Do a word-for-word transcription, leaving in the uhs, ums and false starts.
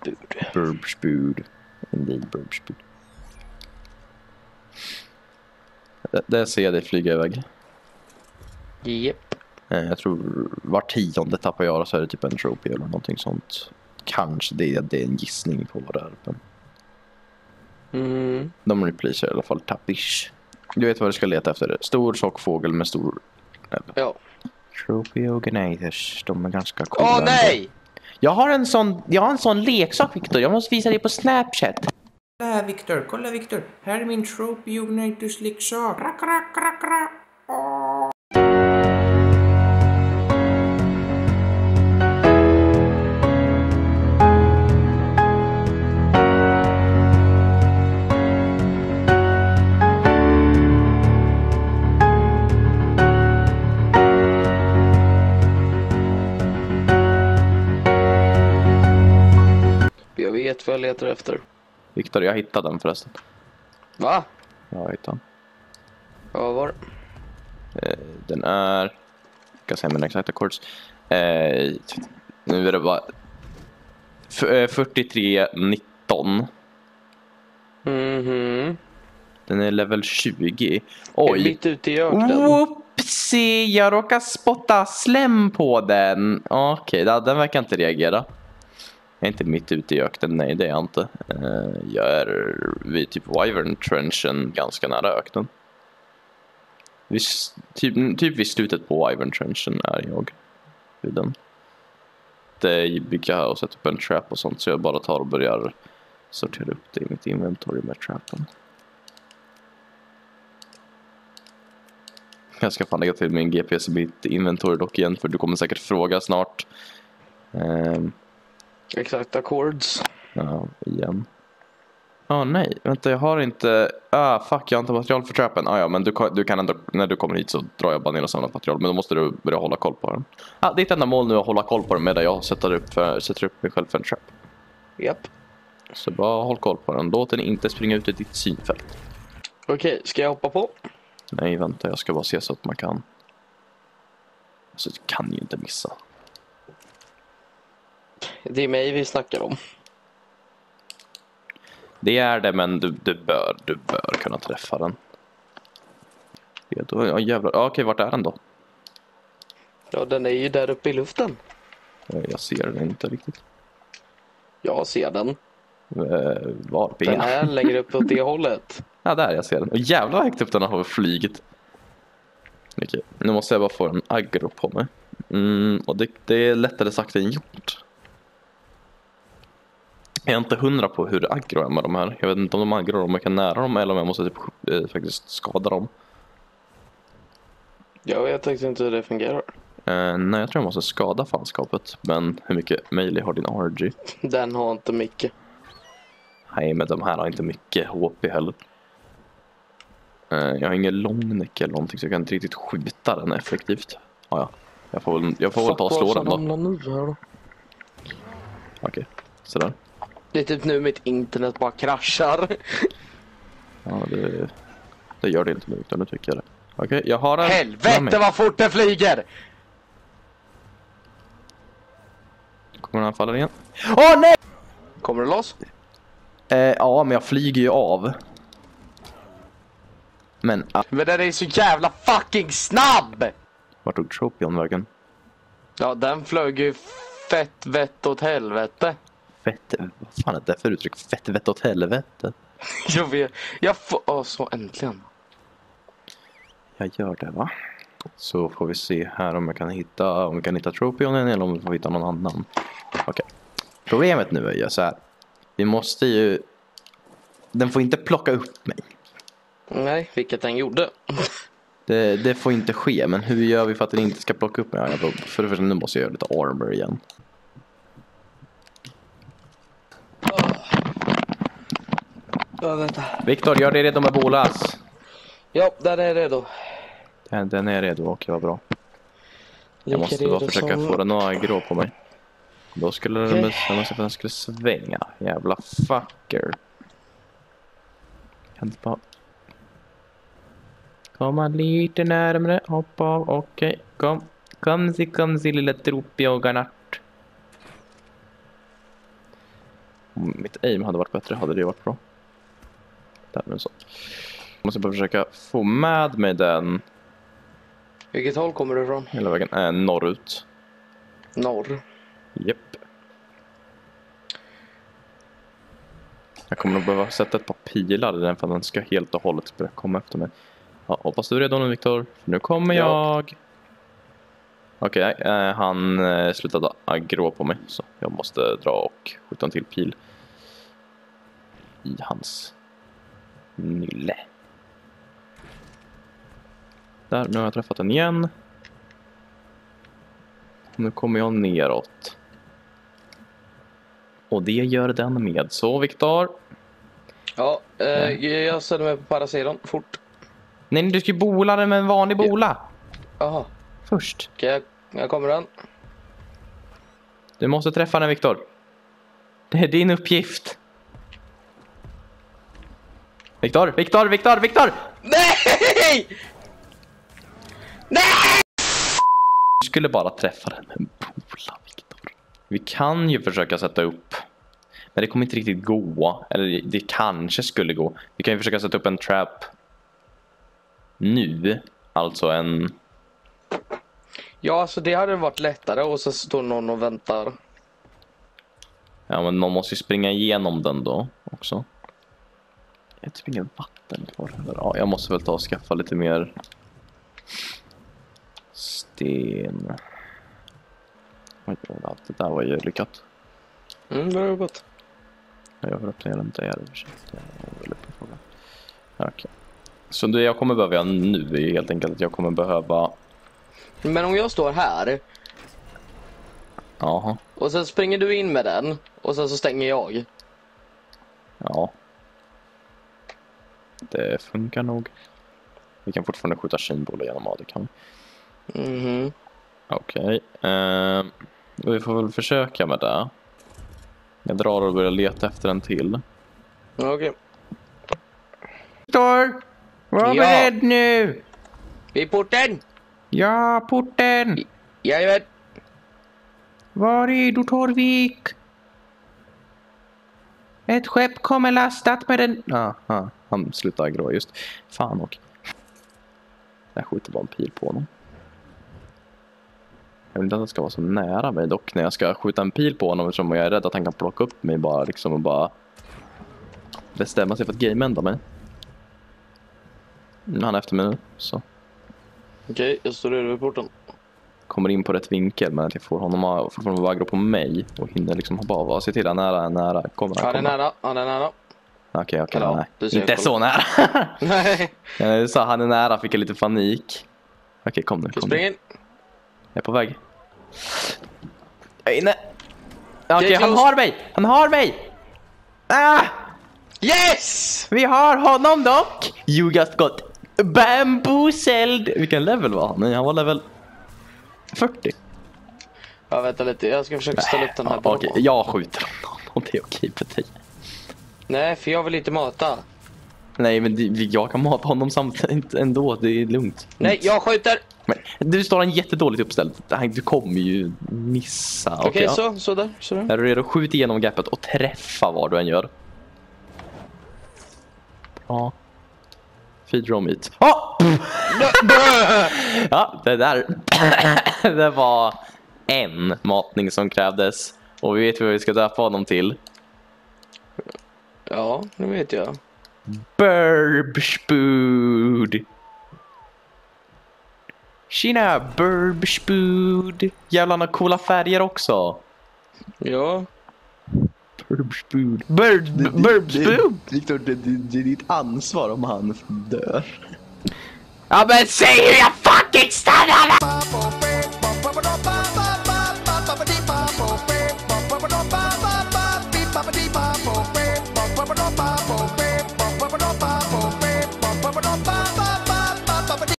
Burbspud. Burbspud. Indeed, burbspud. Det, det ser jag dig flyga iväg. Japp. Eh, jag tror var tionde tappar jag, och så är det typ en trophy eller någonting sånt. Kanske det, det är en gissning på vad det är. Men Mm. de replacear i alla fall tappish. Du vet vad du ska leta efter. Stor sockfågel med stor näbb. Ja. Trophy organizers. De är ganska coola. Åh nej! Jag har en sån, jag har en sån leksak, Victor. Jag måste visa dig på Snapchat. Kolla här, Victor. Kolla, Victor. Här är min Trophy Igniters leksak. Rack, rack, rack, rack. Åh. Jag vet vad jag letar efter. Victor, jag hittade den förresten. Va? Jag hittade den. Vad var det? Eh, den är... Jag ska säga mina exakta chords. Eh, nu är det bara... fyrtiotre nitton. Mhm. Den är level tjugo. Är Oj. mitt ute i öknen. Whoopsie, jag råkar spotta slem på den. Okej, okay, den verkar inte reagera. Jag är inte mitt ute i öknen, nej det är jag inte. Uh, jag är vid typ Wyvern Trenchen, ganska nära öknen. Vis, typ, typ vid slutet på Wyvern Trenchen är jag vid den. Det bygger jag och sätter upp en trap och sånt, så jag bara tar och börjar sortera upp det i mitt inventory med trappen. Jag ska fan lägga till min G P S i mitt inventory dock igen, för du kommer säkert fråga snart. Um, Exakta chords. Ja, igen. Ja, oh, nej. Vänta, jag har inte... Ah, fuck, jag har inte material för trappen. Ah, ja, men du, du kan ändå... När du kommer hit så drar jag bara ner och samlar material. Men då måste du börja hålla koll på den. Ah, ditt enda mål nu är att hålla koll på den medan jag sätter upp, för, sätter upp mig själv för en trap. Japp. Så bara håll koll på den. Låt den inte springa ut i ditt synfält. Okej, ska jag hoppa på? Nej, vänta. Jag ska bara se så att man kan... Alltså, det kan ju inte missa. Det är mig vi snackar om. Det är det, men du, du, bör, du bör kunna träffa den. Ja, jävlar. Ja, okej, vart är den då? Ja, den är ju där uppe i luften. Jag ser den inte riktigt. Jag ser den. Uh, var? Den är längre upp åt det hållet. Ja, där jag ser den. Och jävlar vad högt upp den har flyget. Okej, nu måste jag bara få en aggro på mig. Mm, och det, det är lättare sagt än gjort. Jag är inte hundra på hur aggro är med de här. Jag vet inte om de aggro om jag kan nära dem eller om jag måste typ, eh, faktiskt skada dem. Jag vet faktiskt inte hur det fungerar. Uh, nej, jag tror jag måste skada fanskapet. Men hur mycket melee har din R G? Den har inte mycket. Nej, men de här har inte mycket H P heller. Uh, jag har ingen lång neck eller någonting, så jag kan inte riktigt skjuta den effektivt. Ah, ja, jag får väl, jag får väl ta och slå den då. Nu här då. Okej, okay. Sådär. Det är typ nu mitt internet bara kraschar. Ja, det, det gör det inte nu, utan nu tycker jag det. Okej, okay, jag har en... Helvete vad fort det flyger! Kommer den falla igen? Åh, oh, nej! Kommer det loss? Eh, ja, men jag flyger ju av. Men... Ah. Men den är så jävla fucking snabb! Vart tog Tropion vägen? Ja, den flög ju fett vett åt helvete. Fett... Vad fan är det för uttryck? Fett vett åt helvete? Jag vet... Jag får... Åh, så äntligen. Jag gör det, va? Så får vi se här om jag kan hitta... Om vi kan hitta Tropionen eller om vi får hitta någon annan. Okej. Okay. Problemet nu är ju så här. Vi måste ju... Den får inte plocka upp mig. Nej, vilket den gjorde. Det, det får inte ske, men hur gör vi för att den inte ska plocka upp mig? Ja, för det första, nu måste jag göra lite armor igen. Ja, vänta. Viktor, gör dig redo med bolas. Ja, den är redo. Den, den är redo, och vad bra. Jag Lika måste bara försöka som... få den att grå på mig. Då skulle den, okay. Jag måste för den skulle svänga. Jävla fucker. Kan inte bara... Komma lite närmare, hoppa av, okej, okay. Kom, kom si, kom si lilla tropioggarnart. Om mitt aim hade varit bättre hade det varit bra. Där är så. Jag måste bara försöka få med mig den Vilket håll kommer du ifrån? hela vägen äh, norrut. Norr. Japp. Jag kommer nog behöva sätta ett par pilar i den för att den ska helt och hållet börja komma efter mig. Ja, hoppas du är redo nu, Viktor. Nu kommer Ja. jag. Okej, okay, eh, han eh, slutade aggro på mig. Så jag måste dra och skjuta en till pil i hans nylle. Där, nu har jag träffat den igen. Nu kommer jag neråt. Och det gör den med. Så, Viktor. Ja, eh, jag ställer mig på parasidan fort. Nej, du ska ju bola den med en vanlig bola. Jaha, Först. okej, jag, jag kommer den. Du måste träffa den, Viktor. Det är din uppgift. Viktor, Viktor, Viktor, Viktor! Nej! Nej! Du skulle bara träffa den med en bola, Viktor. Vi kan ju försöka sätta upp. Men det kommer inte riktigt gå. Eller det, det kanske skulle gå. Vi kan ju försöka sätta upp en trap. Nu. Alltså en... Ja, så det hade varit lättare och så står någon och väntar. Ja, men man måste ju springa igenom den då också. Jag har typ ingen vatten kvar. Ja, jag måste väl ta och skaffa lite mer sten. Oj, det där var ju lyckat. Mm, bra jobbat. Jag har öppnat den där i och för sig. Okej. Så det jag kommer behöva nu är helt enkelt att jag kommer behöva... Men om jag står här Jaha. och sen springer du in med den och sen så stänger jag. Ja. Det funkar nog. Vi kan fortfarande skjuta skinbollar genom A, det kan vi. Mhm. Okej. Okay. Uh, vi får väl försöka med det. Jag drar och börjar leta efter en till. Okej. Viktor! Var Ja. beredd nu! Vid porten! Ja, porten! Jajamän! Var är du, Torvik? Ett skepp kommer lastat med den... Aha, han slutar grå just. Fan och. Jag skjuter bara en pil på honom. Jag vill inte att det ska vara så nära mig dock när jag ska skjuta en pil på honom eftersom jag är rädd att han kan plocka upp mig bara liksom och bara bestämma sig för att game-ända mig. Han är efter mig nu, så. Okej, jag står redo vid porten. Kommer in på rätt vinkel men att jag får honom att fortfarande vara aggro på mig och hinner liksom hoppa av och se till han är nära, nära. Kommer han, Han är kommer. nära, han är nära. Okej, okej, Ja, nej. du ser Inte kolla. så nära. Nej. Jag sa han är nära, fick jag lite panik. Okej, kom nu, Okej, kom spring nu. in. Jag är på väg. Jag är inne. Okej, Get han close. har mig! Han har mig! Ah! Yes! Vi har honom dock! You just got bamboozled! Vilken level var han? Nej, han var level fyrtio. Ja, vänta lite. Jag ska försöka ställa upp den här. Ja, okej, jag skjuter honom. Och det är okej för dig. Nej, för jag vill inte mata. Nej, men det- jag kan mata honom samtidigt ändå. Det är lugnt. Nej, jag skjuter. Men du står en jättedåligt uppställd. Du kommer ju missa. Okej, ja. så, så där, så där. Är du redo att skjuta igenom gapet och träffa vad du än gör? Bra. Feed row meat. Oh! Ja, det där. Det var en matning som krävdes. Och vi vet vad vi ska döpa honom till. Ja, nu vet jag. Burbspood. Tjena, Burbspood. Jävlar, har coola färger också. Ja. Burbspood. Burb, Burbspood. Viktor, det, det, det är ditt ansvar om han dör. Ja, men säg hur jag fucking stannar!